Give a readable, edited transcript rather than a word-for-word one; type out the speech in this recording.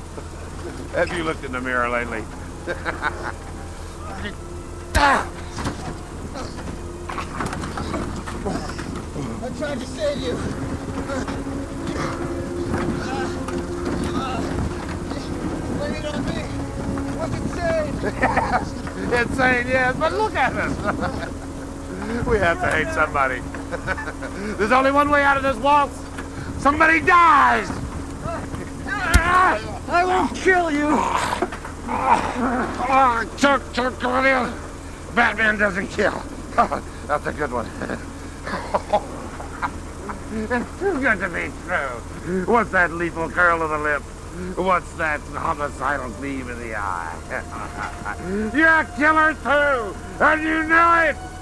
Have you looked in the mirror lately? I tried to save you. Blame it on me. What's insane? Insane, yes, but look at us. We have to hate somebody. There's only one way out of this waltz. Somebody dies. I won't kill you. Chuck, come on in. Batman doesn't kill. That's a good one. It's too good to be true. What's that lethal curl of the lip? What's that homicidal gleam in the eye? You're a killer too, and you know it!